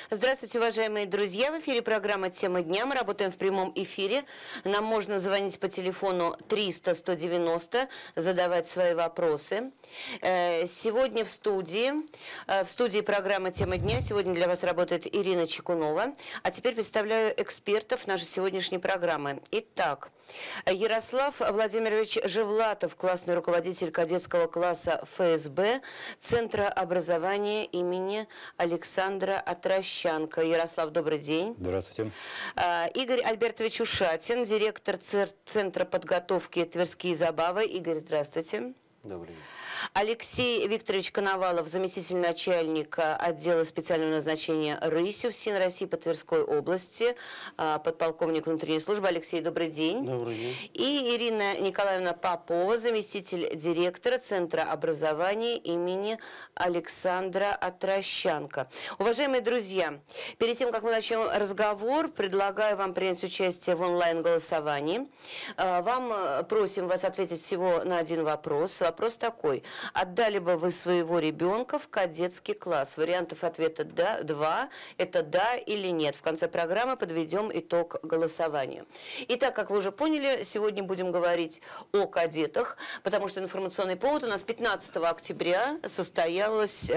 Здравствуйте, уважаемые друзья! В эфире программа «Тема дня». Мы работаем в прямом эфире. Нам можно звонить по телефону 300-190, задавать свои вопросы. Сегодня в студии программы «Тема дня» сегодня для вас работает Ирина Чекунова. А теперь представляю экспертов нашей сегодняшней программы. Итак, Ярослав Владимирович Живлатов, классный руководитель кадетского класса ФСБ Центра образования имени Александра Отрощанко. Ярослав, добрый день. Здравствуйте. Игорь Альбертович Ушатин, директор Центра подготовки «Тверские забавы». Игорь, здравствуйте. Добрый день. Алексей Викторович Коновалов, заместитель начальника отдела специального назначения РЫСЮ ФСИН России по Тверской области, подполковник внутренней службы. Алексей, добрый день. Добрый день. И Ирина Николаевна Попова, заместитель директора Центра образования имени Александра Отрощанко. Уважаемые друзья, перед тем, как мы начнем разговор, предлагаю вам принять участие в онлайн-голосовании. Просим вас ответить всего на один вопрос. Вопрос такой. Отдали бы вы своего ребенка в кадетский класс? Вариантов ответа два. Это да или нет. В конце программы подведем итог голосованию. Итак, как вы уже поняли, сегодня будем говорить о кадетах, потому что информационный повод у нас 15 октября состоялось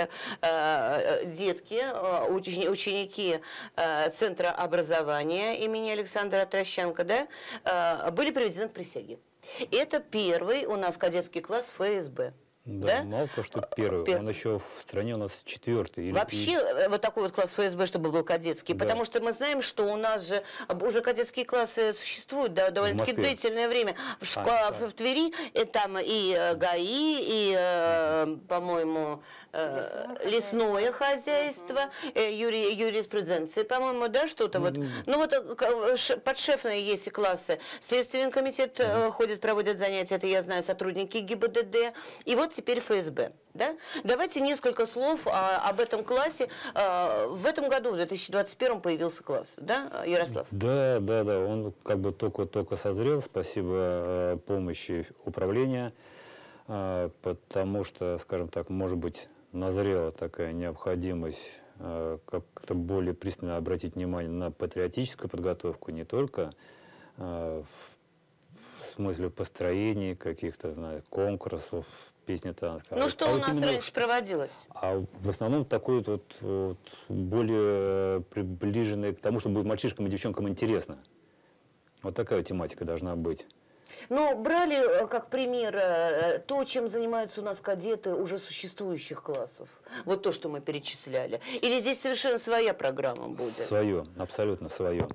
ученики Центра образования имени Александра Отрощанко, были приведены к присяге. Это первый у нас кадетский класс ФСБ. Да, мало того, что первый, он еще в стране у нас четвертый. Вообще вот такой вот класс ФСБ, чтобы был кадетский, да. Потому что мы знаем, что у нас же уже кадетские классы существуют довольно-таки длительное время. В Твери там и ГАИ, и, по-моему, лесное хозяйство, юриспруденция, по-моему, да, что-то вот. Ну вот подшефные есть классы. Следственный комитет ходит, проводят занятия, это я знаю, сотрудники ГИБДД. И вот теперь ФСБ. Да? Давайте несколько слов об этом классе. В этом году, в 2021, появился класс, да, Ярослав? Да, он как бы только созрел, спасибо помощи управления, потому что, скажем так, может быть, назрела такая необходимость как-то более пристально обратить внимание на патриотическую подготовку, не только в смысле построения каких-то, конкурсов, песни, танцы. Ну, что у нас раньше проводилось? А в основном такой вот более приближенный к тому, что будет мальчишкам и девчонкам интересно. Вот такая тематика должна быть. Ну, брали как пример то, чем занимаются у нас кадеты уже существующих классов. Вот то, что мы перечисляли. Или здесь совершенно своя программа будет? Свое, абсолютно свое.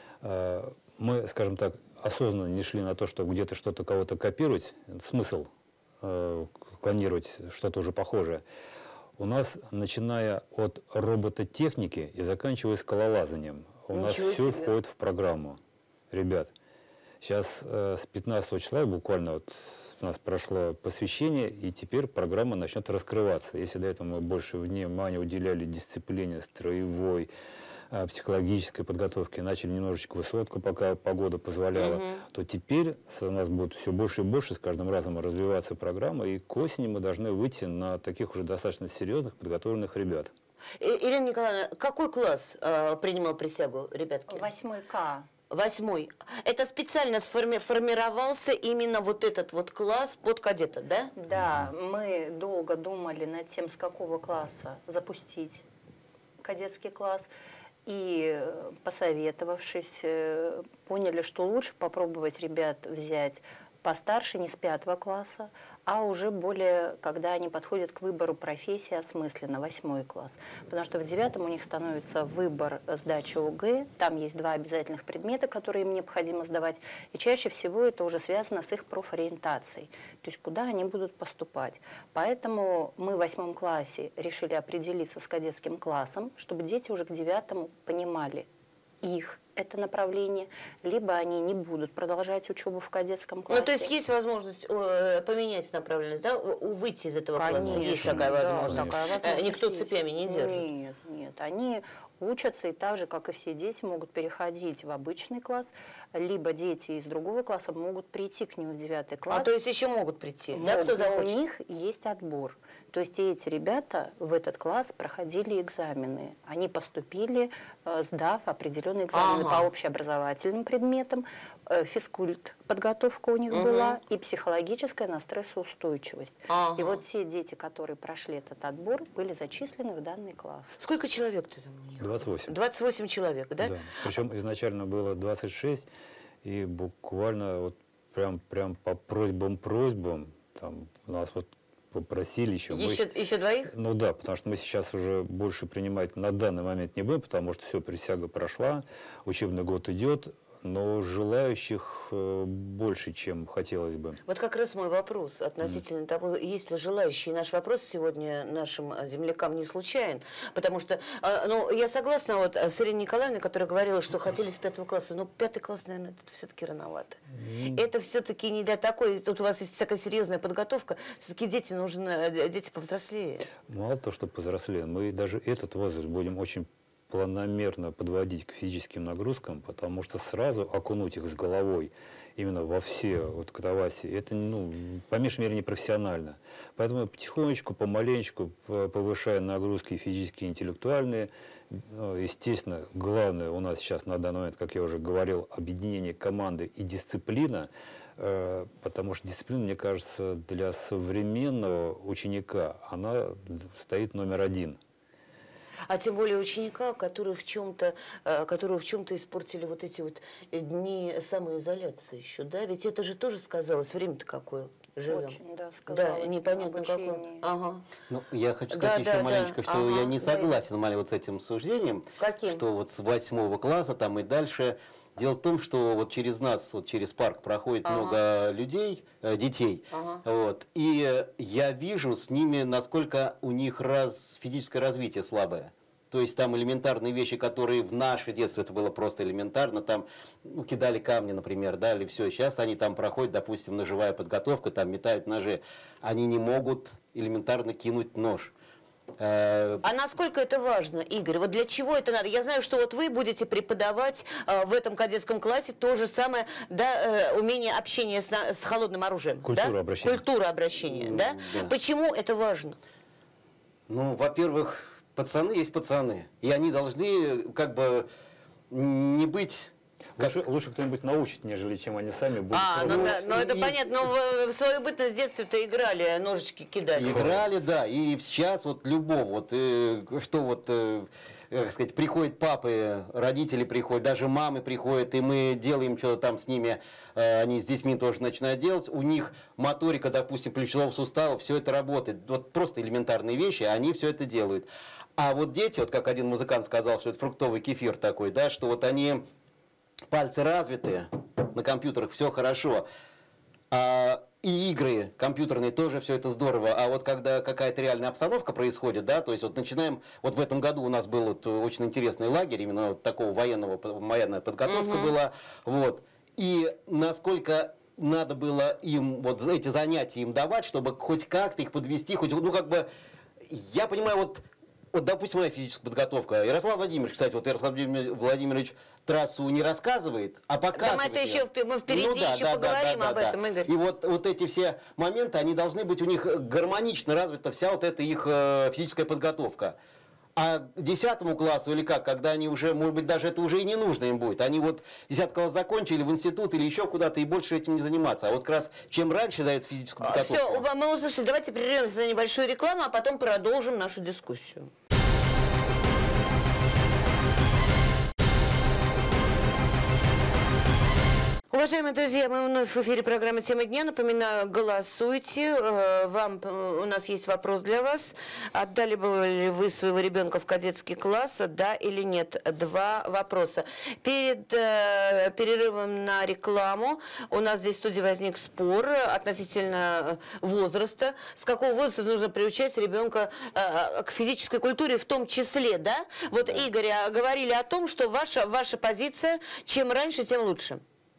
Мы, скажем так, осознанно не шли на то, что где-то что-то кого-то копировать. Смысл клонировать что-то уже похожее. У нас, начиная от робототехники и заканчивая скалолазанием, у нас все входит в программу. Ребят, сейчас с 15 числа буквально у нас прошло посвящение, и теперь программа начнет раскрываться. Если до этого мы больше внимания уделяли дисциплине строевой, психологической подготовки, начали немножечко высотку, пока погода позволяла, то теперь у нас будет все больше и больше с каждым разом развиваться программа, и к осени мы должны выйти на таких уже достаточно серьезных, подготовленных ребят. Ирина Николаевна, какой класс принимал присягу, ребятки? 8 К. 8. Это специально формировался именно вот этот вот класс под кадета, да? Да, мы долго думали над тем, с какого класса запустить кадетский класс. И, посоветовавшись, поняли, что лучше попробовать ребят взять постарше, не с 5 класса, а уже более, когда они подходят к выбору профессии осмысленно, 8 класс. Потому что в 9 у них становится выбор сдачи ОГЭ, там есть 2 обязательных предмета, которые им необходимо сдавать, и чаще всего это уже связано с их профориентацией, то есть куда они будут поступать. Поэтому мы в 8 классе решили определиться с кадетским классом, чтобы дети уже к 9 понимали их это направление, либо они не будут продолжать учебу в кадетском классе. Ну, то есть есть возможность поменять направленность, да, выйти из этого класса? Есть такая возможность? Да, такая возможность Никто есть. цепями не держит? Нет. Они учатся, и так же, как и все дети, могут переходить в обычный класс, либо дети из другого класса могут прийти к ним в 9 класс. То есть еще могут прийти, да, кто Но у захочет? них есть отбор. То есть эти ребята в этот класс проходили экзамены. Они поступили, сдав определенные экзамены по общеобразовательным предметам, физкульт подготовка у них была и психологическая на стрессоустойчивость. И вот те дети, которые прошли этот отбор, были зачислены в данный класс. Сколько человек-то там у них? 28. 28 человек, да? Да. Причем изначально было 26, и буквально вот прям по просьбам, там нас вот попросили еще. Еще двоих? Ну да, потому что мы сейчас уже больше принимать на данный момент не будем, потому что все, присяга прошла, учебный год идет, но желающих больше, чем хотелось бы. Вот как раз мой вопрос относительно того, есть ли желающие. Наш вопрос сегодня нашим землякам не случайен, потому что, ну, я согласна вот с Ириной Николаевной, которая говорила, что хотели с 5 класса, но 5 класс, наверное, это все-таки рановато. Это все-таки не для такой, тут у вас есть такая серьезная подготовка, все-таки дети нужны, дети повзрослее. Мало того, что повзрослее, мы даже этот возраст будем очень планомерно подводить к физическим нагрузкам, потому что сразу окунуть их с головой именно во все вот катавасии, это, ну, по меньшей мере, непрофессионально. Поэтому потихонечку, помаленечку, повышая нагрузки физические, интеллектуальные, естественно, главное у нас сейчас на данный момент, как я уже говорил, объединение команды и дисциплина, потому что дисциплина, мне кажется, для современного ученика, она стоит номер один. А тем более ученика, которого в чем-то испортили вот эти вот дни самоизоляции еще, да? Ведь это же тоже сказалось, время-то какое живем. Очень, да, сказалось. Да, непонятно какое. Ага. Ну, я хочу сказать еще маленечко, что я не согласен, Маля, вот с этим суждением. Каким? Что вот с 8 класса там и дальше. Дело в том, что вот через нас, вот через парк проходит много людей, детей, вот, и я вижу с ними, насколько у них физическое развитие слабое. То есть там элементарные вещи, которые в наше детство это было просто элементарно, там кидали камни, например, да, или все. Сейчас они там проходят, допустим, ножевая подготовка, там метают ножи. Они не могут элементарно кинуть нож. А насколько это важно, Игорь? Вот для чего это надо? Я знаю, что вот вы будете преподавать в этом кадетском классе то же самое, да, умение общения с холодным оружием. Культура обращения. Культура обращения, да? Почему это важно? Ну, во-первых, пацаны есть пацаны. И они должны как бы не быть... Лучше кто-нибудь научит, нежели чем они сами будут. Ну да, ну это понятно. Но в свою бытность в детстве-то играли, ножички кидали. Играли, да. И сейчас вот любого, вот, что вот, как сказать, приходят папы, родители приходят, даже мамы приходят, и мы делаем что-то там с ними, они с детьми тоже начинают делать. У них моторика, допустим, плечевого сустава, все это работает. Вот просто элементарные вещи, они все это делают. А вот дети, вот как один музыкант сказал, что это фруктовый кефир такой, да, что вот они... Пальцы развитые, на компьютерах все хорошо, и игры компьютерные тоже все это здорово, а вот когда какая-то реальная обстановка происходит, да, то есть вот начинаем, вот в этом году у нас был вот очень интересный лагерь, именно вот такого военная подготовка была, вот, и насколько надо было им вот эти занятия им давать, чтобы хоть как-то их подвести, хоть, ну как бы, я понимаю, вот, допустим, моя физическая подготовка. Ярослав Владимирович, кстати, вот Ярослав Владимирович трассу не рассказывает, а показывает. Да, мы это еще впереди еще поговорим об этом, Игорь. И вот эти все моменты, они должны быть у них гармонично развита вся вот эта их физическая подготовка. А к 10 классу или как, когда они уже, может быть, даже это уже и не нужно им будет. Они вот 10 класс закончили в институт или еще куда-то и больше этим не заниматься. А вот как раз чем раньше дают физическую подготовку. Все, мы услышали. Давайте прервемся на небольшую рекламу, а потом продолжим нашу дискуссию. Уважаемые друзья, мы вновь в эфире программы «Тема дня». Напоминаю, голосуйте. У нас есть вопрос для вас. Отдали бы ли вы своего ребенка в кадетский класс, да или нет? 2 вопроса. Перед перерывом на рекламу у нас здесь в студии возник спор относительно возраста. С какого возраста нужно приучать ребенка к физической культуре в том числе, да? Вот, Игорь, говорили о том, что ваша позиция, чем раньше, тем лучше.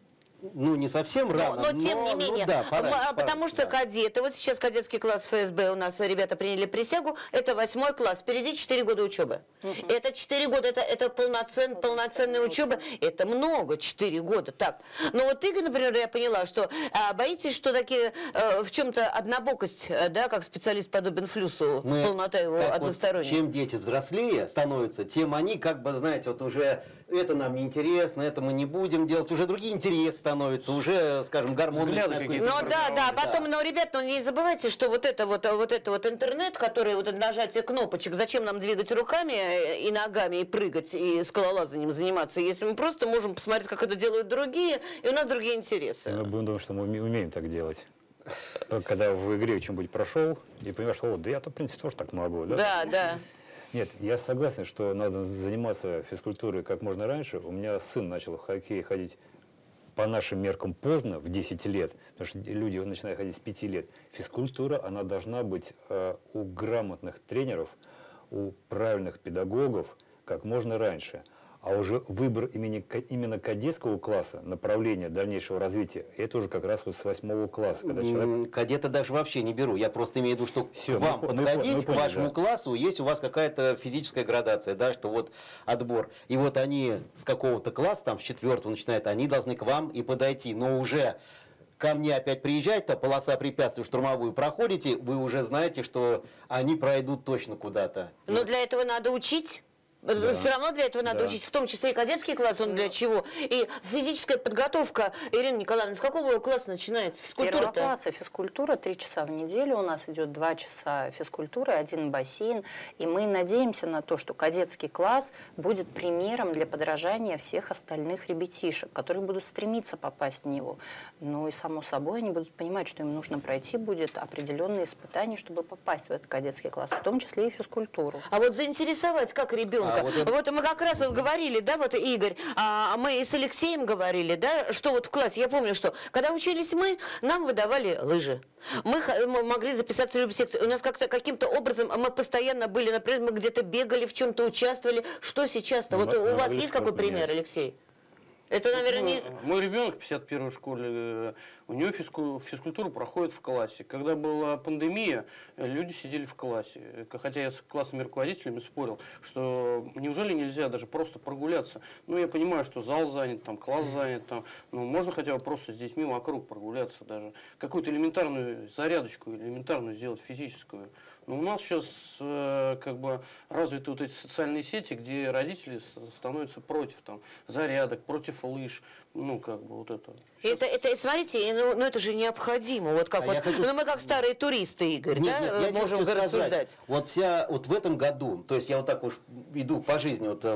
ну, не совсем рано, но тем не менее, да, пора, потому что да. кадеты, вот сейчас кадетский класс ФСБ у нас ребята приняли присягу, это 8 класс, впереди 4 года учебы. Это 4 года, это полноценная учеба, это много, 4 года, так. Но вот Игорь, например, я поняла, что боитесь, что такие в чем-то однобокость, да, как специалист подобен Флюсу, полнота его односторонняя. Вот, чем дети взрослее становятся, тем они, как бы, знаете, вот уже это нам не интересно, это мы не будем делать, уже другие интересы становятся, уже, скажем, гормоны начинают... Ну да, потом, но, ребят, ну не забывайте, что вот это вот интернет, который вот это нажатие кнопочек, зачем нам двигать руками и ногами, и прыгать, и скалолазанием заниматься, если мы просто можем посмотреть, как это делают другие, и у нас другие интересы. Мы будем думать, что мы умеем так делать. Когда в игре что-нибудь прошел, и понимаешь, что да я-то, в принципе, тоже так могу, да? Да, да. Нет, я согласен, что надо заниматься физкультурой как можно раньше. У меня сын начал в хоккей ходить по нашим меркам поздно, в 10 лет, потому что люди начинают ходить с 5 лет. Физкультура, она должна быть у грамотных тренеров, у правильных педагогов как можно раньше. А уже выбор именно кадетского класса, направления дальнейшего развития, это уже как раз вот с 8 класса. Когда человек... Кадета даже вообще не беру. Я просто имею в виду, что к вам подходить, к вашему классу, есть у вас какая-то физическая градация, да, что вот отбор. И вот они с какого-то класса, там с 4-го начинают, они должны к вам и подойти. Но уже ко мне опять приезжать-то, полоса препятствий штурмовую проходите, вы уже знаете, что они пройдут точно куда-то. Но для этого надо учить. Да. Все равно для этого надо учить, в том числе и кадетский класс, он для чего? И физическая подготовка, Ирина Николаевна, с какого класса начинается физкультура? 1 класса физкультура, 3 часа в неделю, у нас идет 2 часа физкультуры, 1 бассейн, и мы надеемся на то, что кадетский класс будет примером для подражания всех остальных ребятишек, которые будут стремиться попасть в него. Ну и само собой они будут понимать, что им нужно пройти будет определенные испытания, чтобы попасть в этот кадетский класс, в том числе и физкультуру. А вот заинтересовать как ребенка? Вот мы как раз вот говорили, да, вот Игорь, мы и с Алексеем говорили, да, что вот в классе, я помню, что когда учились мы, нам выдавали лыжи. Мы могли записаться в любую секцию. У нас как-то каким-то образом мы постоянно были, например, мы где-то бегали, в чем-то участвовали. Что сейчас-то? Вот у вас есть какой пример, Алексей? Это, наверное, не... Мой ребенок в 51-й школе, у него физкультура проходит в классе. Когда была пандемия, люди сидели в классе. Хотя я с классными руководителями спорил, что неужели нельзя даже просто прогуляться? Ну, я понимаю, что зал занят, там, класс занят, там, ну, можно хотя бы просто с детьми вокруг прогуляться даже. Какую-то элементарную зарядочку, элементарную сделать физическую. Но у нас сейчас как бы развиты вот эти социальные сети, где родители становятся против там, зарядок, против лыж, ну как бы вот это. Это смотрите, ну это же необходимо. Вот как вот, ну мы как старые туристы, Игорь, да, можем рассуждать. Вот в этом году, то есть я вот так уж иду по жизни, вот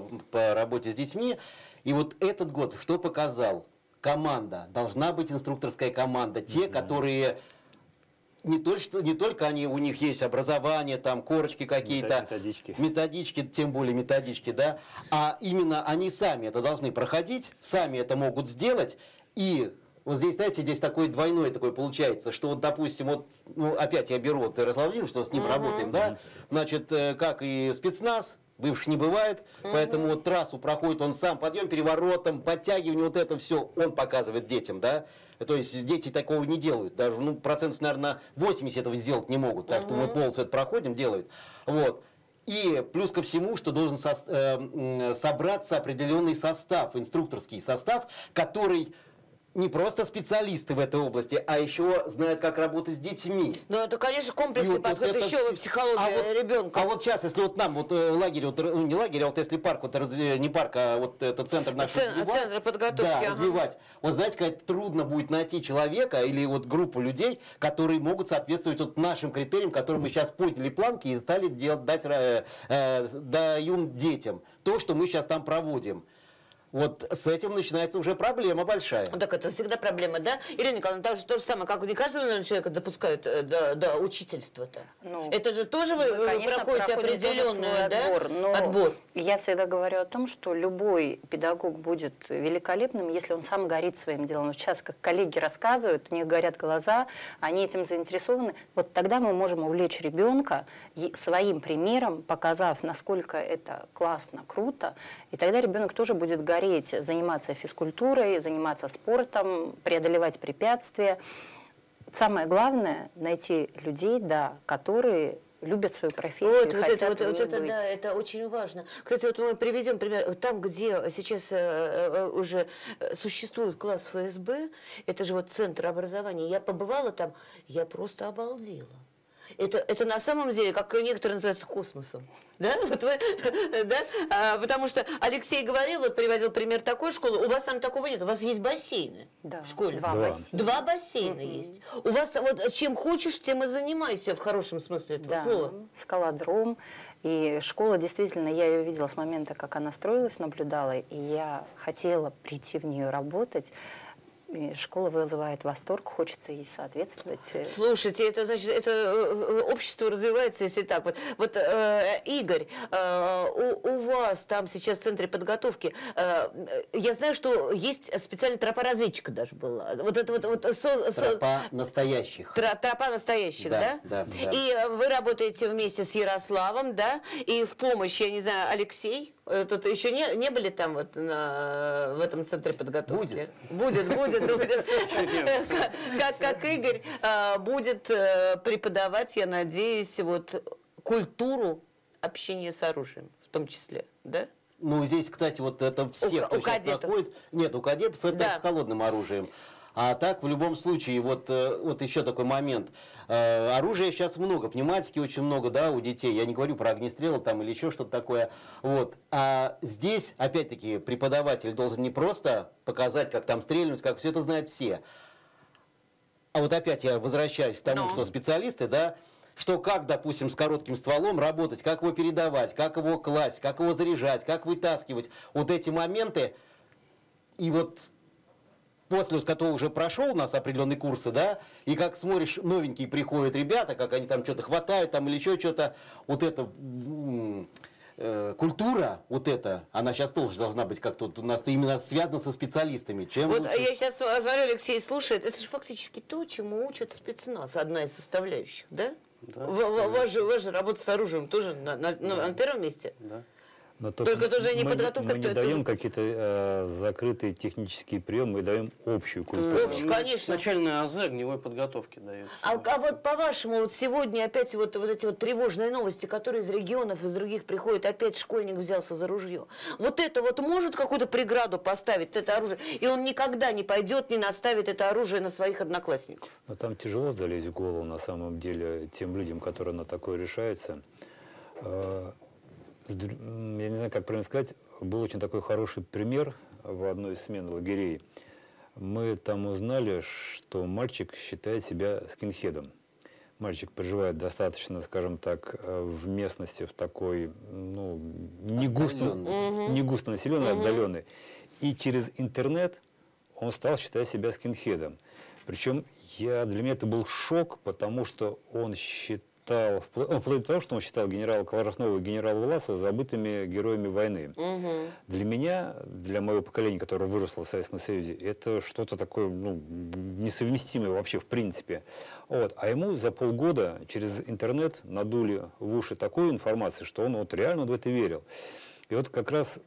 по работе с детьми, и вот этот год что показал? Команда, должна быть инструкторская команда, те, которые... Не только у них есть образование, там корочки какие-то, методички, тем более методички, да, а именно они сами это должны проходить, сами это могут сделать. И вот здесь, знаете, здесь такой двойной такой получается, что вот, допустим, вот, ну, опять я беру вот Ярослав Владимирович, что с ним работаем, да, значит, как и спецназ, бывших не бывает, поэтому вот трассу проходит он сам, подъем переворотом, подтягивание, вот это все он показывает детям, да. То есть дети такого не делают, даже, ну, процентов, наверное, 80 этого сделать не могут, так что мы полностью это проходим, делают. Вот. И плюс ко всему, что должен собраться определенный состав, инструкторский состав, который... не просто специалисты в этой области, а еще знают, как работать с детьми. Ну, это, конечно, комплексный подход, еще психология ребенка. А вот сейчас, если вот нам, вот лагерь, вот, ну, не лагерь, а вот если парк, вот, не парк, а вот это центр наш центр подготовки. Да, развивать. Вот знаете, как трудно будет найти человека или вот группу людей, которые могут соответствовать вот нашим критериям, которые мы сейчас подняли планки и стали даем детям. То, что мы сейчас там проводим. Вот с этим начинается уже проблема большая. Ну, так это всегда проблема, да? Ирина Николаевна, то же самое, как не каждого, наверное, человека допускают до учительства-то. Ну, это же тоже вы конечно, проходите определенный отбор. Я всегда говорю о том, что любой педагог будет великолепным, если он сам горит своим делом. Вот сейчас, как коллеги рассказывают, у них горят глаза, они этим заинтересованы. Вот тогда мы можем увлечь ребенка своим примером, показав, насколько это классно, круто. И тогда ребенок тоже будет гореть, заниматься физкультурой, заниматься спортом, преодолевать препятствия. Самое главное — найти людей, да, которые любят свою профессию, хотят в ней это, быть. да, это очень важно. Кстати, вот мы приведем пример. Там, где сейчас уже существует класс ФСБ, это же вот центр образования. Я побывала там, я просто обалдела. Это на самом деле, как некоторые называют, космосом. Да? Вот вы, да? Потому что Алексей говорил, вот приводил пример такой школы, у вас там такого нет, у вас есть бассейны Да, в школе. два бассейна. Два бассейна есть. У вас вот чем хочешь, тем и занимайся в хорошем смысле этого Да, слова. скалодром. И школа, действительно, я ее видела с момента, как она строилась, наблюдала, и я хотела прийти в нее работать. И школа вызывает восторг, хочется ей соответствовать. Слушайте, это значит, это общество развивается, если так. Вот Игорь, у вас там сейчас в центре подготовки, я знаю, что есть специальная тропа разведчика даже была. Вот это вот Тропа настоящих. Тропа настоящих, да? Да. И вы работаете вместе с Ярославом, да? И в помощь, я не знаю, Алексей. Тут еще не были там вот в этом центре подготовки? Будет. Как Игорь будет преподавать, я надеюсь, вот культуру общения с оружием, в том числе, да? Ну, здесь, кстати, вот это все, кто сейчас проходит. Нет, у кадетов это с холодным оружием. А так, в любом случае, вот еще такой момент. Оружия сейчас много, пневматики очень много, да, у детей. Я не говорю про огнестрелы там или еще что-то такое. Вот. А здесь, опять-таки, преподаватель должен не просто показать, как там стрельнуть, как все это знают все. А вот опять я возвращаюсь к тому, что специалисты, да, что как, допустим, с коротким стволом работать, как его передавать, как его класть, как его заряжать, как вытаскивать. Вот эти моменты. И вот после которого уже прошел у нас определенные курсы, да, и как смотришь, новенькие приходят ребята, как они там что-то хватают там или еще что-то, вот эта культура, вот эта, она сейчас тоже должна быть как-то у нас именно связана со специалистами. Чем вот лучше... я сейчас смотрю, Алексей слушает, это же фактически то, чему учат спецназ, одна из составляющих, да? Да, Ваша же работа с оружием тоже на первом месте? Да. Но Только тоже не подготовка. Мы не даем какие-то закрытые технические приемы, мы даем общую культуру. Конечно. Начальная АЗ огневой подготовки дается. А вот по-вашему, вот сегодня опять вот эти вот тревожные новости, которые из регионов, из других приходят, опять школьник взялся за ружье. Вот это вот может какую-то преграду поставить, это оружие, и он никогда не пойдет, не наставит это оружие на своих одноклассников? Но там тяжело залезть в голову, на самом деле, тем людям, которые на такое решаются. Я не знаю, как правильно сказать, был очень такой хороший пример в одной из смен лагерей. Мы там узнали, что мальчик считает себя скинхедом. Мальчик проживает достаточно, скажем так, в местности, в такой, ну, не густо населенной, отдаленной. И через интернет он стал считать себя скинхедом. Причем для меня это был шок, потому что он вплоть до того, что он считал генерала Колоснова и генерала Власова забытыми героями войны. Для меня, для моего поколения, которое выросло в Советском Союзе, это что-то такое, ну, несовместимое вообще в принципе. Вот. А ему за полгода через интернет надули в уши такую информацию, что он вот реально в это верил. И вот как раз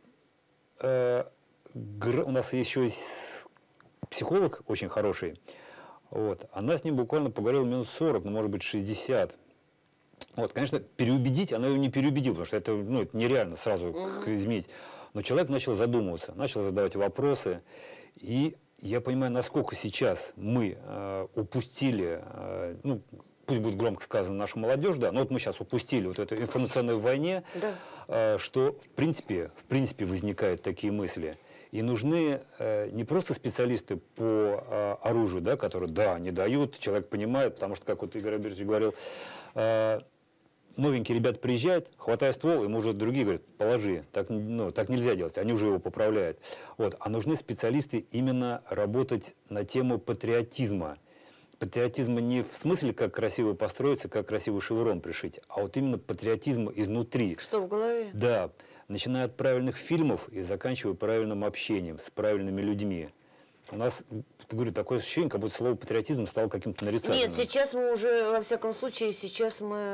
у нас еще есть психолог очень хороший. Вот. Она с ним буквально поговорила минут 40, ну, может быть, 60. Вот, конечно, переубедить она ее не переубедила, потому что это, ну, это нереально сразу изменить. Но человек начал задумываться, начал задавать вопросы. И я понимаю, насколько сейчас мы упустили, ну, пусть будет громко сказано, нашу молодежь, да, но вот мы сейчас упустили вот эту информационную войне, что в принципе возникают такие мысли. И нужны не просто специалисты по оружию, да, которые, да, не дают, человек понимает, потому что, как вот Игорь Альбертович говорил, новенькие ребята приезжают, хватая ствол, ему уже другие говорят, положи, так нельзя делать, они уже его поправляют. Вот. А нужны специалисты именно работать на тему патриотизма. Патриотизма не в смысле, как красиво построиться, как красивый шеврон пришить, а вот именно патриотизма изнутри. Что в голове? Да, начиная от правильных фильмов и заканчивая правильным общением с правильными людьми. У нас, говорю, такое ощущение, как будто слово патриотизм стало каким-то нарицательным. Нет, сейчас мы уже, во всяком случае, сейчас мы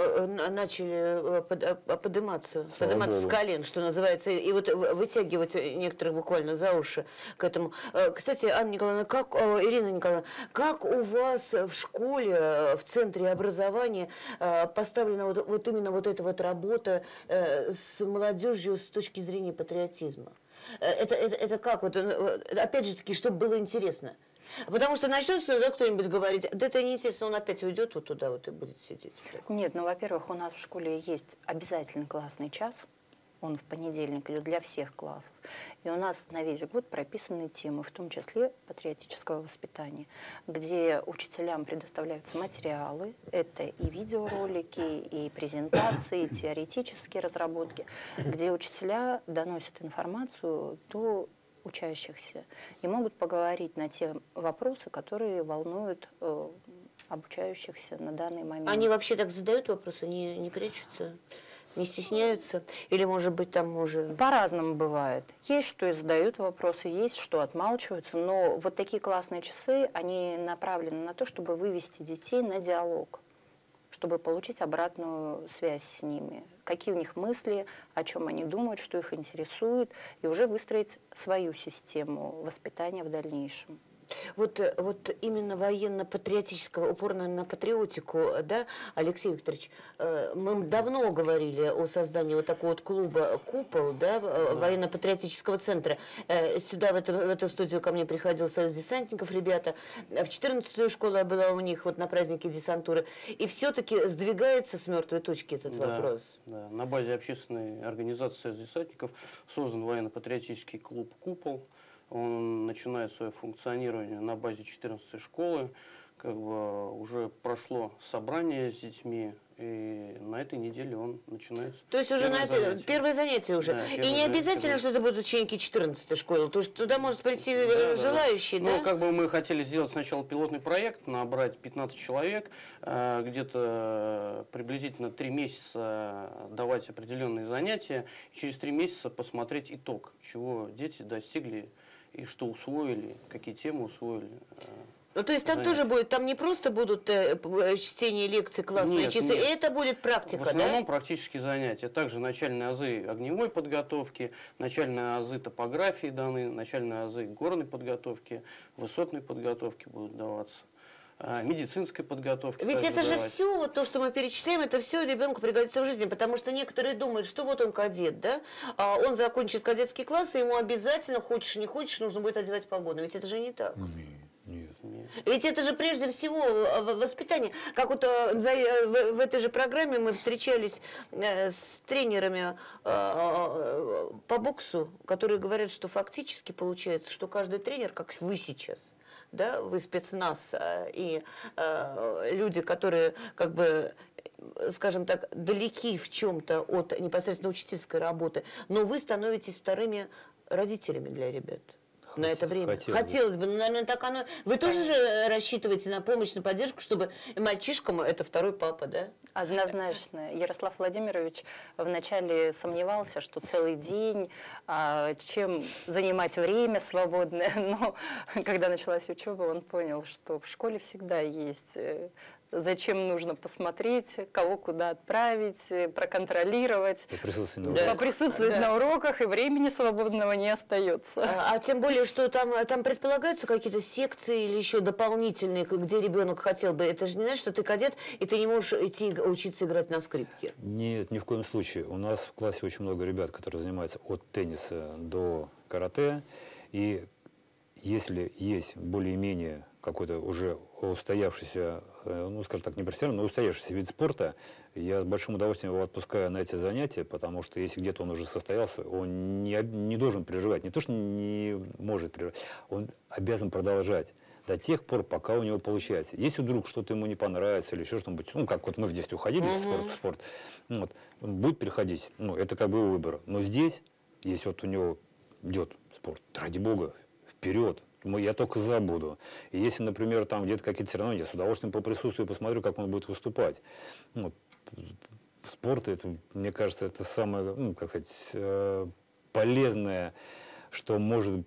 начали подниматься с колен, что называется, и вот вытягивать некоторых буквально за уши к этому. Кстати, Анна Николаевна, Ирина Николаевна, как у вас в школе, в центре образования поставлена вот именно вот эта вот работа с молодежью с точки зрения патриотизма? Это как? Вот, опять же таки, чтобы было интересно. Потому что начнется да, кто-нибудь говорить, да это неинтересно, он опять уйдет вот туда вот и будет сидеть. Нет, ну, во-первых, у нас в школе есть обязательный классный час. Он в понедельник идет для всех классов. И у нас на весь год прописаны темы, в том числе патриотического воспитания, где учителям предоставляются материалы. Это и видеоролики, и презентации, и теоретические разработки, где учителя доносят информацию до учащихся и могут поговорить на те вопросы, которые волнуют обучающихся на данный момент. Они вообще так задают вопросы, не прячутся? Не стесняются? Или, может быть, там уже... По-разному бывает. Есть, что и задают вопросы, есть, что отмалчиваются. Но вот такие классные часы, они направлены на то, чтобы вывести детей на диалог, чтобы получить обратную связь с ними. Какие у них мысли, о чем они думают, что их интересует, и уже выстроить свою систему воспитания в дальнейшем. Вот именно военно-патриотического, упор на патриотику, да, Алексей Викторович, мы давно говорили о создании вот такого вот клуба «Купол», да, военно-патриотического центра. Сюда, в эту студию ко мне приходил Союз десантников, ребята. В 14-ю школу я была у них вот на празднике десантуры. И все-таки сдвигается с мертвой точки этот вопрос. Да. На базе общественной организации Союз десантников создан военно-патриотический клуб «Купол». Он начинает свое функционирование на базе 14-й школы. Как бы уже прошло собрание с детьми, и на этой неделе он начинается. То есть уже первое занятие уже. Да, и не обязательно, что это будут ученики 14-й школы, то есть туда может прийти желающие, да? Ну, как бы мы хотели сделать сначала пилотный проект, набрать 15 человек, где-то приблизительно 3 месяца давать определенные занятия, и через 3 месяца посмотреть итог, чего дети достигли и что усвоили, какие темы усвоили. Ну, то есть там тоже будет, там не просто будут чтение лекций, классные часы, это будет практика, да? В основном практические занятия. Также начальные азы огневой подготовки, начальные азы топографии даны, начальные азы горной подготовки, высотной подготовки будут даваться. Медицинской подготовки. Ведь это же все, вот то, что мы перечисляем, это все ребенку пригодится в жизни, потому что некоторые думают, что вот он кадет, да, он закончит кадетский класс, и ему обязательно, хочешь не хочешь, нужно будет одевать погоны. Ведь это же не так. Нет. Ведь это же прежде всего воспитание. Как вот в этой же программе мы встречались с тренерами по боксу, которые говорят, что фактически получается, что каждый тренер, как вы сейчас, да, вы спецназ и люди, которые как бы, скажем так, далеки в чем-то от непосредственно учительской работы, но вы становитесь вторыми родителями для ребят. На это время. Хотелось бы. Но, наверное, так оно... Вы тоже же рассчитываете на помощь, на поддержку, чтобы мальчишкам это второй папа, да? Однозначно. Ярослав Владимирович вначале сомневался, что целый день, чем занимать время свободное. Но когда началась учеба, он понял, что в школе всегда есть... Зачем нужно посмотреть, кого куда отправить, проконтролировать, поприсутствовать на уроках, и времени свободного не остается. А тем более, что там предполагаются какие-то секции или еще дополнительные, где ребенок хотел бы. Это же не значит, что ты кадет, и ты не можешь идти учиться играть на скрипке. Нет, ни в коем случае. У нас в классе очень много ребят, которые занимаются от тенниса до карате. И если есть более-менее какой-то уже устоявшийся, ну, скажем так, не профессиональный, но устоявшийся вид спорта, я с большим удовольствием его отпускаю на эти занятия, потому что если где-то он уже состоялся, он не должен переживать. Не то, что не может переживать, он обязан продолжать до тех пор, пока у него получается. Если вдруг что-то ему не понравится или еще что-нибудь, ну, как вот мы в детстве уходили в спорт, вот, он будет переходить, ну, это как бы его выбор. Но здесь, если вот у него идет спорт, ради бога, вперед, я только забуду. И если, например, там где-то какие-то соревнования, я с удовольствием поприсутствую, посмотрю, как он будет выступать. Вот. спорт, это, мне кажется, это самое, ну, как сказать, полезное, что может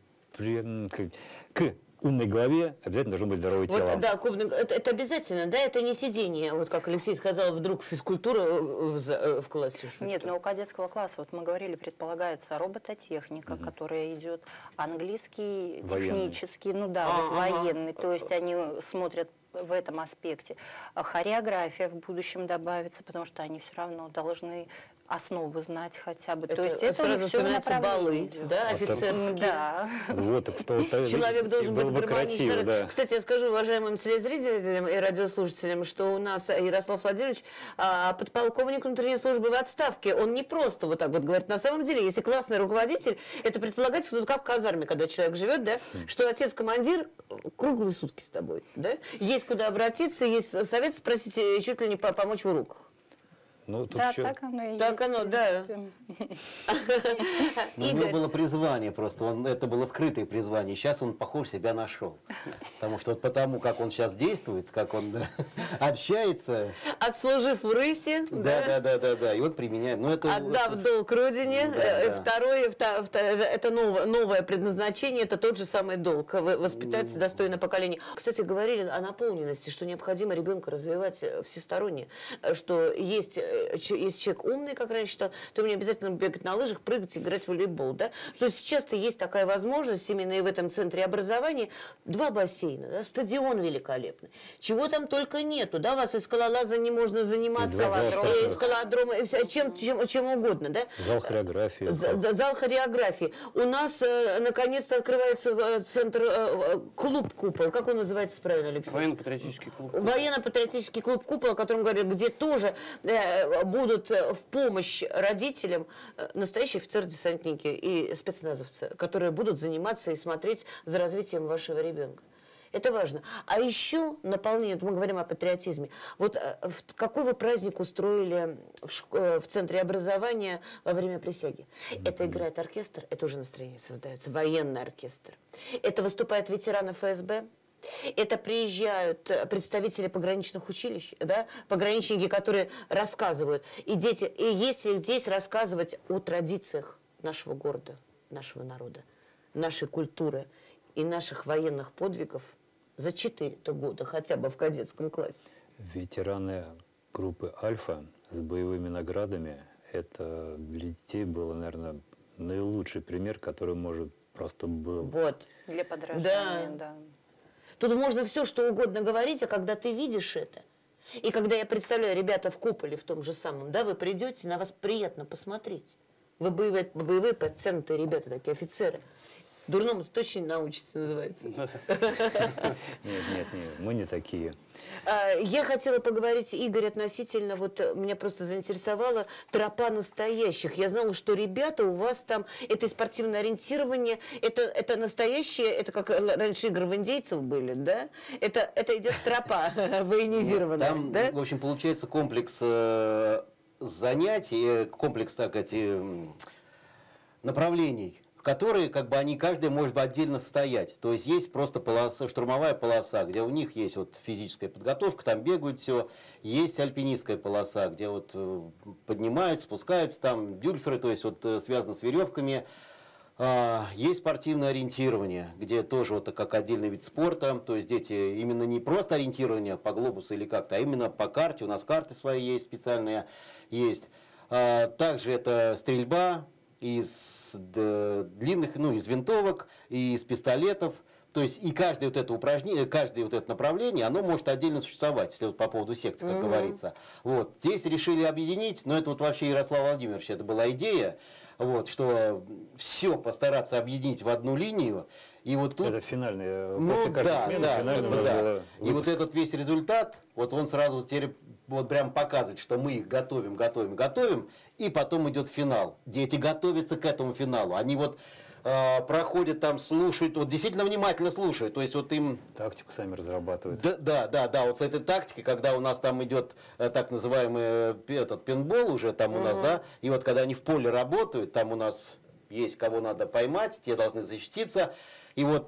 к умной голове обязательно должно быть здоровое тело. Вот, да, это обязательно, да, это не сидение, вот как Алексей сказал, вдруг физкультура в классе. Нет, но у кадетского класса, вот мы говорили, предполагается робототехника, которая идет, английский, Военный. технический, ну да, вот военный, то есть они смотрят в этом аспекте. Хореография в будущем добавится, потому что они все равно должны основы знать хотя бы. То есть это сразу все вспоминаются балы, да, А офицерские. Да. Вот, Человек должен быть гармоничным. красиво, да. Кстати, я скажу уважаемым телезрителям и радиослушателям, что у нас Ярослав Владимирович подполковник внутренней службы в отставке. Он не просто вот так вот говорит. На самом деле, если классный руководитель, это предполагается, что как в казарме, когда человек живет, да, что отец-командир круглые сутки с тобой, да. Есть куда обратиться, есть совет спросить, чуть ли не помочь в уроках. Ну, тут Да, еще... так оно и Так есть, оно, в да. принципе. Ну, у него было призвание просто, это было скрытое призвание. Сейчас он, похож, себя нашел. Потому что вот потому, как он сейчас действует, как он общается, Отслужив в рысе, да, и вот применяет. Ну, это, отдав долг родине, Да. второе, это новое предназначение, это тот же самый долг, воспитать достойное поколение. Кстати, говорили о наполненности, что необходимо ребенка развивать всесторонне, что если человек умный, как раньше считал, то мне обязательно бегать на лыжах, прыгать, играть в волейбол, да? Что сейчас-то есть такая возможность именно и в этом центре образования. 2 бассейна, да? Стадион великолепный. Чего там только нету, да? У вас и скалолазанием можно заниматься, и скалодрома, и чем угодно, да? Зал хореографии. Зал хореографии. У нас наконец-то открывается клуб «Купол». Как он называется правильно, Алексей? Военно-патриотический клуб. Военно-патриотический клуб «Купол», о котором говорят, где тоже будут в помощь родителям настоящие офицеры-десантники и спецназовцы, которые будут заниматься и смотреть за развитием вашего ребенка. Это важно. А еще наполнение, мы говорим о патриотизме. Вот какой вы праздник устроили в центре образования во время присяги? Это играет оркестр, это уже настроение создается, военный оркестр. Это выступают ветераны ФСБ. Это приезжают представители пограничных училищ, да, пограничники, которые рассказывают. И если здесь рассказывать о традициях нашего города, нашего народа, нашей культуры и наших военных подвигов за 4 года, хотя бы в кадетском классе. Ветераны группы «Альфа» с боевыми наградами, это для детей было, наверное, наилучший пример, который может просто был. Вот. Для подражания, да. Тут можно все, что угодно говорить, а когда ты видишь это, и когда я представляю, ребята в Куполе, в том же самом, да, вы придете, на вас приятно посмотреть. Вы боевые подтянутые ребята, такие офицеры. Дурному точно не научится, называется. Нет, мы не такие. Я хотела поговорить, Игорь, относительно, вот меня просто заинтересовала тропа настоящих. Я знала, что ребята у вас там, это и спортивное ориентирование, это настоящее, это как раньше игры в индейцев были, да? Это идет тропа военизированная, там, да? в общем, получается комплекс занятий, комплекс, так сказать, направлений, которые, как бы, они каждая может бы отдельно стоять. То есть есть просто полоса, штурмовая полоса, где у них есть вот физическая подготовка, там бегают все. Есть альпинистская полоса, где вот поднимаются, спускаются, там дюльферы, то есть вот связано с веревками. Есть спортивное ориентирование, где тоже вот как отдельный вид спорта. То есть дети именно не просто ориентирование по глобусу или как-то, а именно по карте. У нас карты свои есть, специальные есть. Также это стрельба из длинных, ну, из винтовок, и из пистолетов. То есть и каждое вот это упражнение, каждое вот это направление, оно может отдельно существовать, если вот по поводу секций, как говорится. Вот. Здесь решили объединить, но это вот вообще Ярослав Владимирович, это была идея, вот, что все постараться объединить в одну линию. И вот тут... Это финальная, Ну после каждой смены финальная у нас была И вот выпуск. этот весь результат, вот он сразу теперь вот прям показывает, что мы их готовим, и потом идет финал. Дети готовятся к этому финалу. Они вот проходят там, слушают, вот действительно внимательно слушают. То есть вот им... Тактику сами разрабатывают. Да, вот с этой тактикой, когда у нас там идет так называемый этот пейнтбол уже там у нас, да, и вот когда они в поле работают, там у нас есть кого надо поймать, те должны защититься. И вот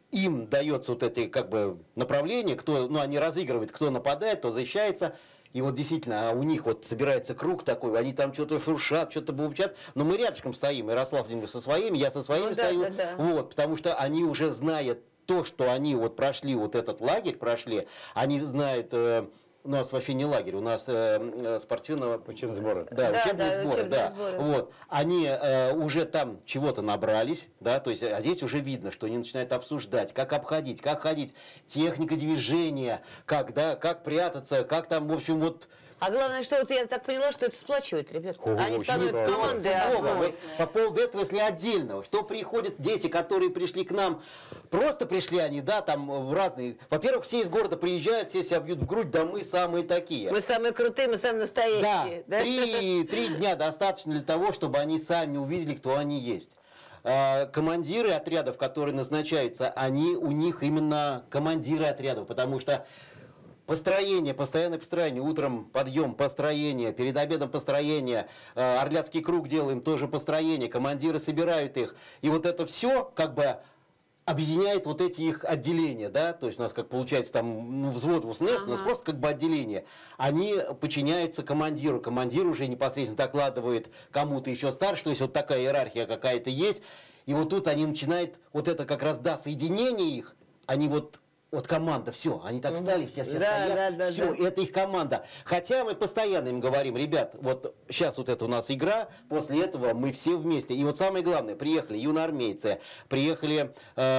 им дается вот это как бы направление, кто, ну, они разыгрывают, кто нападает, кто защищается. И вот действительно, у них вот собирается круг такой, они там что-то шуршат, что-то бубчат, но мы рядышком стоим, Ярослав со своими, я со своими стою. Вот, потому что они уже знают то, что они вот прошли, вот этот лагерь прошли, они знают... У нас вообще не лагерь, у нас спортивного... Учебные сборы. Да, Да, учебные да, сборы, учебные да. сборы. Вот. Они уже там чего-то набрались, да, то есть, а здесь уже видно, что они начинают обсуждать, как обходить, как ходить, техника движения, как, да, как прятаться, как там, в общем, вот... А главное, что вот я так поняла, что это сплачивает, ребят. Они очень становятся здорово. командой Здорово. одной. Вот по поводу этого, если отдельно, что приходят дети, которые пришли к нам, просто пришли они, да, там в разные... Во-первых, все из города приезжают, все себя бьют в грудь, да мы самые такие. Мы самые крутые, мы самые настоящие. Да, три дня достаточно для того, чтобы они сами увидели, кто они есть. Командиры отрядов, которые назначаются, у них именно командиры отрядов, потому что построение, постоянное построение, утром подъем, построение, перед обедом построение, Орляцкий круг делаем, тоже построение, командиры собирают их. И вот это все как бы объединяет вот эти их отделения, да, то есть у нас как получается там взвод в УСНЭС, у нас просто как бы отделение. Они подчиняются командиру, командир уже непосредственно докладывает кому-то еще старше, то есть вот такая иерархия какая-то есть. И вот тут они начинают, вот это как раз, да, соединение их, они вот команда, все, они так стали, все стоят, все, это их команда. Хотя мы постоянно им говорим, ребят, вот сейчас вот это у нас игра, после этого мы все вместе. И вот самое главное, приехали юноармейцы, приехали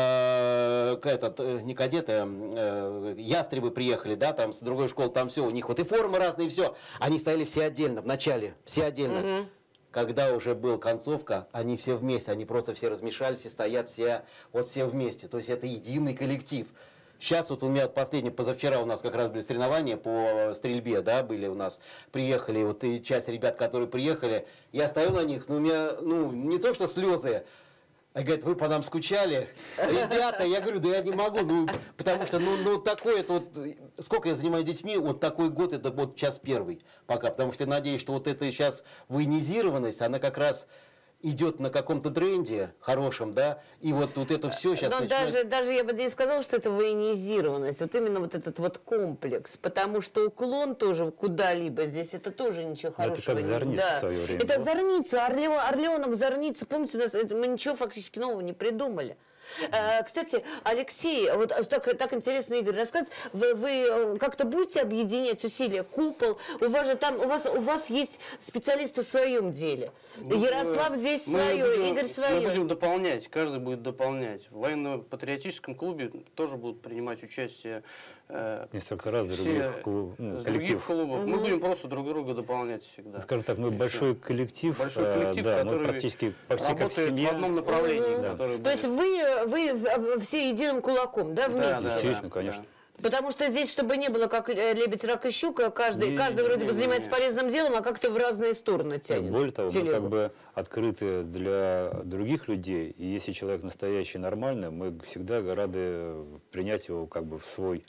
не кадеты, ястребы приехали, да, там с другой школы, там все, у них вот и формы разные, все. Они стояли все отдельно, в начале, все отдельно. Когда уже была концовка, они все вместе, они просто все размешались и стоят все, вот все вместе. То есть это единый коллектив. Сейчас вот у меня позавчера у нас как раз были соревнования по стрельбе, да, были у нас, приехали, вот и часть ребят, которые приехали, я стою на них, у меня, не то что слезы, а говорят, вы по нам скучали, ребята, я говорю, да я не могу, потому что, такое, это вот, сколько я занимаюсь детьми, вот такой год, это вот час первый пока, потому что я надеюсь, что вот эта сейчас военизированность, она как раз идет на каком-то тренде хорошем, да, и вот это все сейчас Но начинает... даже я бы не сказала, что это военизированность, вот именно вот этот вот комплекс, потому что уклон тоже куда-либо здесь, это тоже ничего хорошего. Это как Зорница в свое время. Это Зорница, Орленок, Зорница, помните, мы ничего фактически нового не придумали. Кстати, Алексей, вот так интересно Игорь рассказывает, вы как-то будете объединять усилия, купол, у вас есть специалисты в своем деле. Ярослав здесь свое, Игорь свое. Мы будем дополнять, каждый будет дополнять. В военно-патриотическом клубе тоже будут принимать участие инструктора с других клубов. Мы будем просто друг друга дополнять всегда. Скажем так, мы большой коллектив, который мы практически как работает семья. в одном направлении. То есть вы все единым кулаком, да, вместе? Да, естественно, конечно. Потому что здесь, чтобы не было как лебедь, рак и щука, каждый вроде бы занимается полезным делом, а как-то в разные стороны тянет. Более того, мы телегу. как бы открыты для других людей, и если человек настоящий, нормальный, мы всегда рады принять его как бы в свой,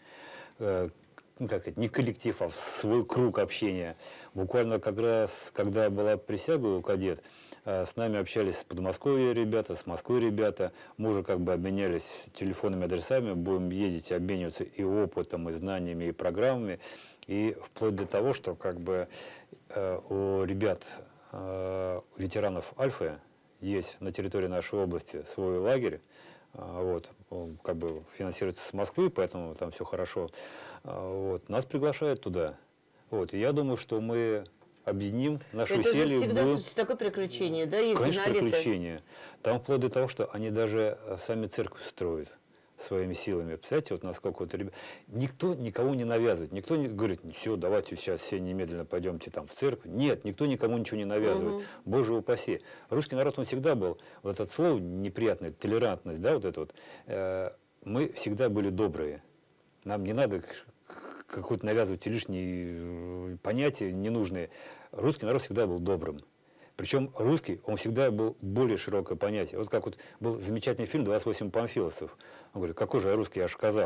не коллектив, а в свой круг общения. Буквально как раз, когда была присяга у кадет, с нами общались с Подмосковья ребята, с Москвы ребята. Мы уже как бы обменялись телефонными адресами, будем ездить и обмениваться и опытом, и знаниями, и программами. И вплоть до того, что как бы у ребят, ветеранов Альфы, есть на территории нашей области свой лагерь. Вот, он как бы финансируется с Москвы, поэтому там все хорошо. Вот, нас приглашают туда. Вот, и я думаю, что мы объединим наши усилия. Это же всегда такое приключение, да? Ездить Конечно, на лето. приключения. Там вплоть до того, что они даже сами церковь строят своими силами. Представляете, вот насколько вот ребят... Никто никого не навязывает. Никто не говорит, все, давайте сейчас все немедленно пойдемте там в церковь. Нет, никто никому ничего не навязывает. Боже упаси. Русский народ, он всегда был, вот это слово неприятное, толерантность, да, вот это вот. Мы всегда были добрые. Нам не надо какое-то навязывать лишние понятия ненужные. Русский народ всегда был добрым. Причем русский, он всегда был более широкое понятие. Вот как вот был замечательный фильм «28 панфиловцев». Он говорит, какой же я русский, я ж казах.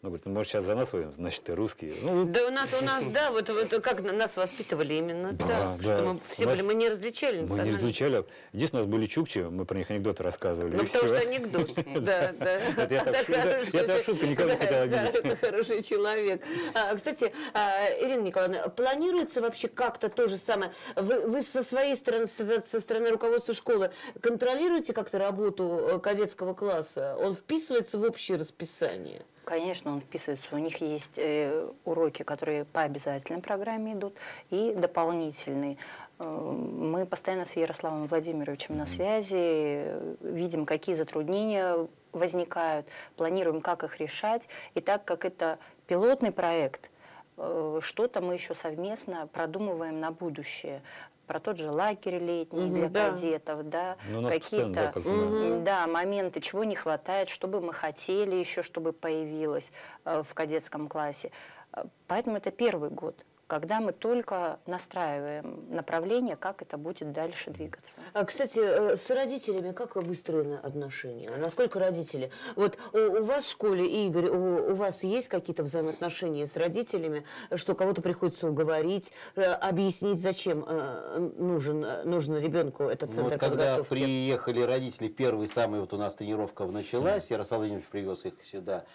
Он говорит, ну, может, сейчас за нас воюем, значит, ты русский. Ну, Да у нас, да, вот как нас воспитывали именно так, да. что мы все были, мы не различали мы не национальности. различали. Единственное, у нас были чукчи, мы про них анекдоты рассказывали. Ну, и потому всё. что анекдот. Да, да. Это я так в шутку никого не хотел обидеть. Да, хороший человек. Кстати, Ирина Николаевна, планируется вообще как-то то же самое? Вы со своей стороны, со стороны руководства школы, контролируете как-то работу кадетского класса? Он вписывается в общее расписание? Конечно, он вписывается. У них есть уроки, которые по обязательной программе идут, и дополнительные. Мы постоянно с Ярославом Владимировичем на связи, видим, какие затруднения возникают, планируем, как их решать. И так как это пилотный проект, что-то мы еще совместно продумываем на будущее. Про тот же лагерь летний для кадетов, да, Ну, у нас постоянно, да, какие-то как-то, да, моменты, чего не хватает, что бы мы хотели еще, чтобы появилось в кадетском классе. Поэтому это первый год, когда мы только настраиваем направление, как это будет дальше двигаться. Кстати, с родителями как выстроены отношения? Насколько родители? Вот у вас в школе, Игорь, у вас есть какие-то взаимоотношения с родителями, что кого-то приходится уговорить, объяснить, зачем нужен ребенку этот Ну, центр вот когда подготовки? приехали родители, первый самый, вот у нас тренировка началась, Ярослав Владимирович привез их сюда,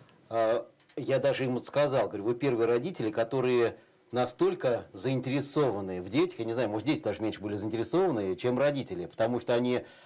я даже ему сказал, говорю, вы первые родители, которые настолько заинтересованы в детях, я не знаю, может, дети даже меньше были заинтересованы, чем родители, потому что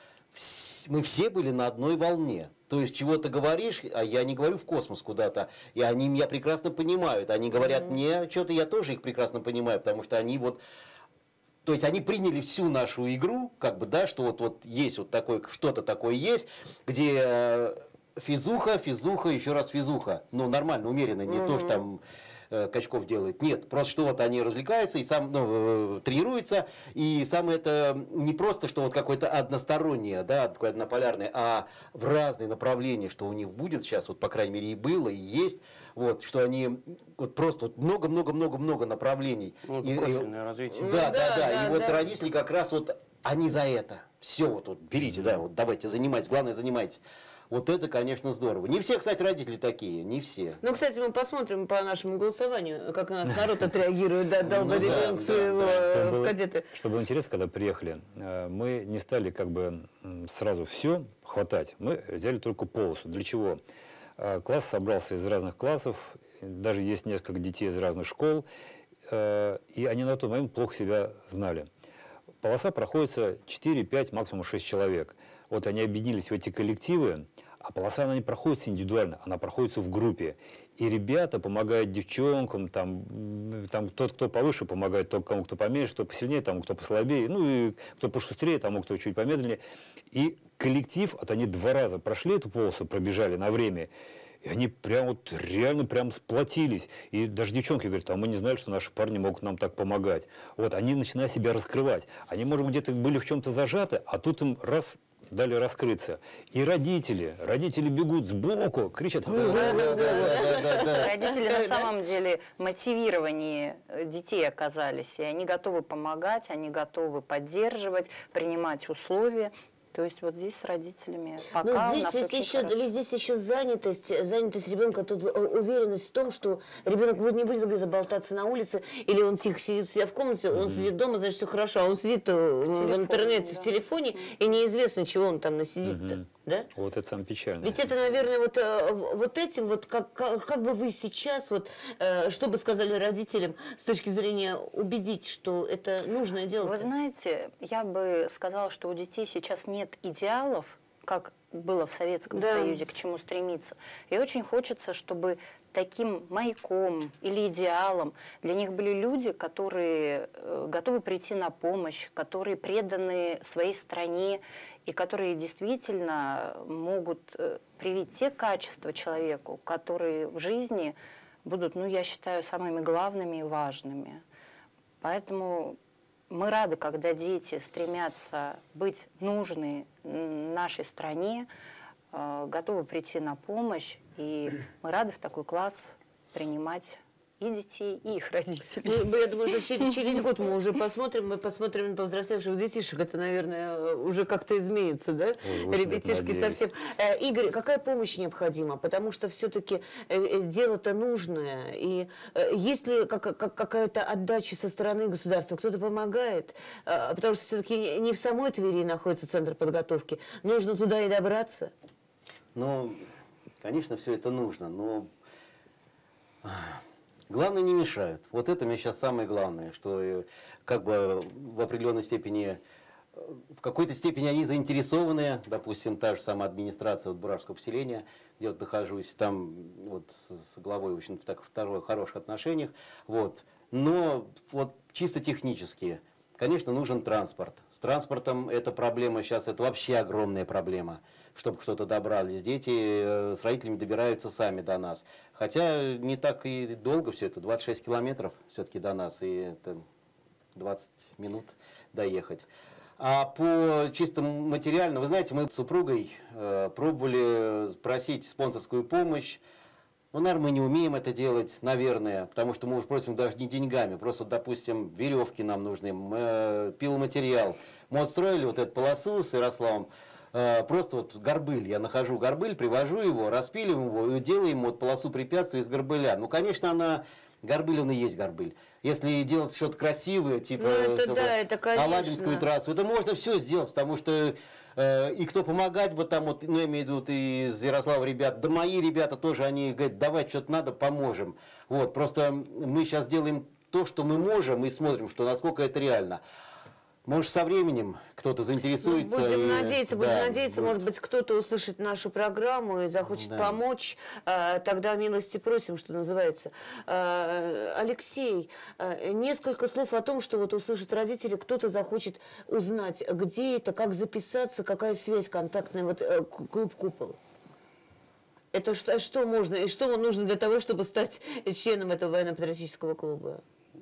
мы все были на одной волне. То есть чего-то говоришь, а я не говорю в космос куда-то, и они меня прекрасно понимают. Они говорят мне, что-то я тоже их прекрасно понимаю, потому что они вот... То есть они приняли всю нашу игру, как бы, да, что вот есть вот такое, что-то такое есть, где физуха, еще раз физуха. Ну, нормально, умеренно, не то, что там Качков делает. Нет, просто что вот они развлекаются и тренируются, и самое это не просто, что вот какое-то одностороннее, да, такое однополярное, а в разные направления, что у них будет сейчас, вот по крайней мере и было, и есть, вот, что они вот просто вот много-много-много-много направлений. Ну, И- профильное развитие. Да. И вот родители как раз вот, они за это. Все, вот берите, да, вот давайте, занимайтесь, главное, занимайтесь. Вот это, конечно, здорово. Не все, кстати, родители такие, не все. Ну, кстати, мы посмотрим по нашему голосованию, как у нас народ отреагирует, да, дал бы Ну да, ребенка да, своего Чтобы в было- кадеты. Чтобы было интересно, когда приехали, мы не стали как бы сразу все хватать. Мы взяли только полосу. Для чего? Класс собрался из разных классов, даже есть несколько детей из разных школ, и они на тот момент плохо себя знали. Полоса проходится 4, 5, максимум 6 человек. Вот они объединились в эти коллективы, а полоса она не проходится индивидуально, она проходится в группе. И ребята помогают девчонкам, там тот, кто повыше, помогает тому, кто поменьше, кто посильнее, тому, кто послабее, ну и кто пошустрее, тому, кто чуть помедленнее. И коллектив, вот они 2 раза прошли эту полосу, пробежали на время, и они прям вот реально прям сплотились. И даже девчонки говорят, а мы не знали, что наши парни могут нам так помогать. Вот они начинают себя раскрывать. Они, может быть, где-то были в чем-то зажаты, а тут им раз дали раскрыться. И родители бегут сбоку, кричат. Родители на самом деле мотивированнее детей оказались, и они готовы помогать, они готовы поддерживать, принимать условия. То есть вот здесь с родителями пока Но у нас здесь очень еще, хорошо. здесь еще занятость ребенка, тут уверенность в том, что ребенок не будет где-то болтаться на улице, или он тихо сидит у себя в комнате, он сидит дома, значит, все хорошо, а он сидит в интернете, в телефоне, и неизвестно, чего он там насидит-то. Да? Вот это самое печальное. Ведь это, наверное, вот этим, вот как бы вы сейчас, вот, что бы сказали родителям с точки зрения убедить, что это нужное дело? Вы знаете, я бы сказала, что у детей сейчас нет идеалов, как было в Советском Союзе, к чему стремиться. И очень хочется, чтобы таким маяком или идеалом для них были люди, которые готовы прийти на помощь, которые преданы своей стране и которые действительно могут привить те качества человеку, которые в жизни будут, ну, я считаю, самыми главными и важными. Поэтому мы рады, когда дети стремятся быть нужны нашей стране, готовы прийти на помощь, и мы рады в такой класс принимать и детей, и их родителей. Ну, я думаю, что через год мы уже посмотрим на повзрослевших детишек. Это, наверное, уже как-то изменится, да? Ой, Ребятишки совсем. Игорь, какая помощь необходима? Потому что все-таки дело-то нужное. И есть ли какая-то отдача со стороны государства? Кто-то помогает? Потому что все-таки не в самой Твери находится центр подготовки. Нужно туда и добраться. Ну, конечно, все это нужно, но главное, не мешают. Вот это мне сейчас самое главное, что как бы в определенной степени, в какой-то степени они заинтересованы, допустим, та же самая администрация вот Буражского поселения, где вот нахожусь, там вот с главой, в общем, в хороших отношениях, вот. Но вот чисто технически, конечно, нужен транспорт. С транспортом эта проблема сейчас, это вообще огромная проблема. Чтобы что-то добрались. Дети с родителями добираются сами до нас. Хотя не так и долго все это, 26 километров все-таки до нас, и это 20 минут доехать. А по чисто материально, вы знаете, мы с супругой пробовали просить спонсорскую помощь. Ну, наверное, мы не умеем это делать, наверное, потому что мы просим даже не деньгами, просто, допустим, веревки нам нужны, пиломатериал. Мы отстроили вот эту полосу с Ярославом, просто вот горбыль, я нахожу горбыль, привожу его, распиливаем его и делаем вот полосу препятствий из горбыля. Ну, конечно, горбыль, он и есть горбыль. Если делать что-то красивое, типа Алабинскую трассу, это можно все сделать, потому что и кто помогать бы там, вот, ну, я имею в виду, и из Ярослава ребят, да мои ребята тоже, они говорят, давай, что-то надо, поможем. Вот, просто мы сейчас делаем то, что мы можем, и смотрим, что насколько это реально. Может, со временем кто-то заинтересуется. Будем надеяться, может быть, кто-то услышит нашу программу и захочет помочь. Тогда милости просим, что называется. Алексей, несколько слов о том, что вот услышат родители, кто-то захочет узнать, где это, как записаться, какая связь контактная, вот клуб «Купол». Это что можно и что нужно для того, чтобы стать членом этого военно-патриотического клуба?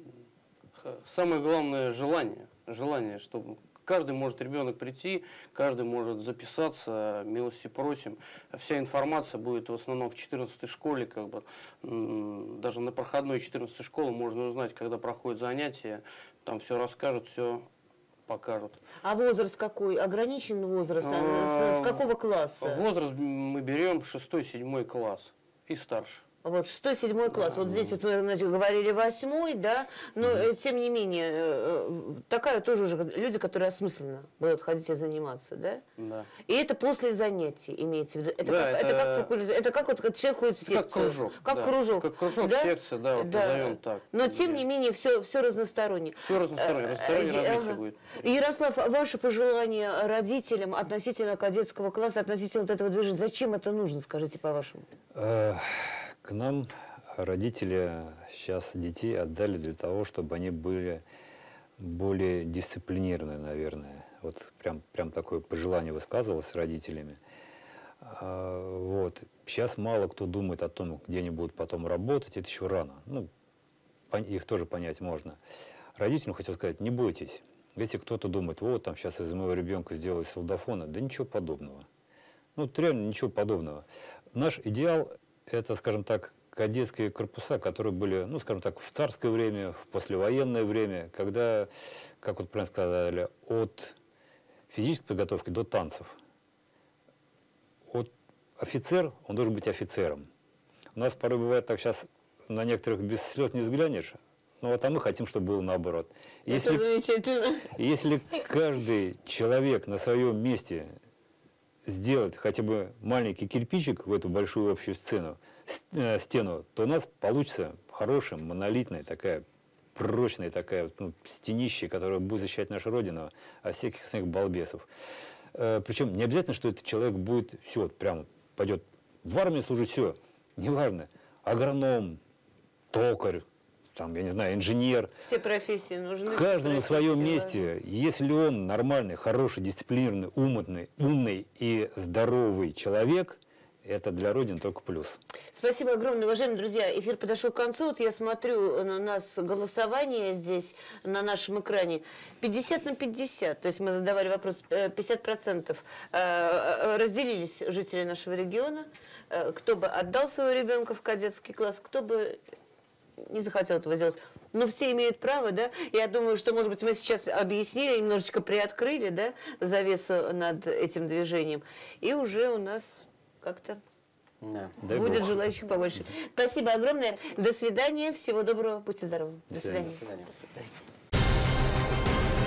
Самое главное – желание. Желание, чтобы каждый может, ребенок, прийти, каждый может записаться, милости просим. Вся информация будет в основном в 14-й школе, как бы, даже на проходной 14-й школы можно узнать, когда проходят занятия, там все расскажут, все покажут. А возраст какой? Ограничен возраст? С какого класса? Возраст мы берем 6-7 класс и старше. Вот, 6-7 класс. Вот здесь вот мы говорили 8-й, да, но тем не менее, такая тоже уже люди, которые осмысленно будут ходить и заниматься, да? Да. И это после занятий имеется в виду. Это как вот человек ходит в секцию. Как кружок. Как да. кружок. Как кружок, да? секция, да, вот назовем так. Но тем не менее, все разносторонне. Все разностороннее развитие будет. Ярослав, ваше пожелание родителям относительно кадетского класса, относительно вот этого движения, зачем это нужно, скажите по-вашему? К нам родители сейчас детей отдали для того, чтобы они были более дисциплинированы, наверное. Вот прям такое пожелание высказывалось родителями. Вот. Сейчас мало кто думает о том, где они будут потом работать, это еще рано. Ну, их тоже понять можно. Родителям хотел сказать, не бойтесь. Если кто-то думает, вот там сейчас из моего ребенка сделают солдафона, да ничего подобного. Ну, реально ничего подобного. Наш идеал – это, скажем так, кадетские корпуса, которые были, ну, скажем так, в царское время, в послевоенное время, когда, как вот правильно сказали, от физической подготовки до танцев. Вот офицер, он должен быть офицером. У нас порой бывает так, сейчас на некоторых без слез не взглянешь, ну, вот, а мы хотим, чтобы было наоборот. Это замечательно. Если каждый человек на своем месте сделать хотя бы маленький кирпичик в эту большую общую стену, то у нас получится хорошая, монолитная, такая прочная такая стенище, которая будет защищать нашу Родину от всяких своих балбесов. Причем не обязательно, что этот человек будет все, вот прямо пойдет в армию служить, все, неважно, агроном, токарь, там, я не знаю, инженер. Все профессии нужны. Каждый на своем месте, если он нормальный, хороший, дисциплинированный, умный и здоровый человек, это для Родины только плюс. Спасибо огромное, уважаемые друзья. Эфир подошел к концу. Вот я смотрю, у нас голосование здесь на нашем экране 50/50. То есть мы задавали вопрос, 50% разделились жители нашего региона. Кто бы отдал своего ребенка в кадетский класс, кто бы не захотел этого сделать. Но все имеют право, да? Я думаю, что, может быть, мы сейчас объяснили, немножечко приоткрыли, да, завесу над этим движением. И уже у нас как-то Да. Дай будет бог. желающих побольше. Спасибо огромное. До свидания. Всего доброго. Будьте здоровы. До До свидания. свидания. До свидания.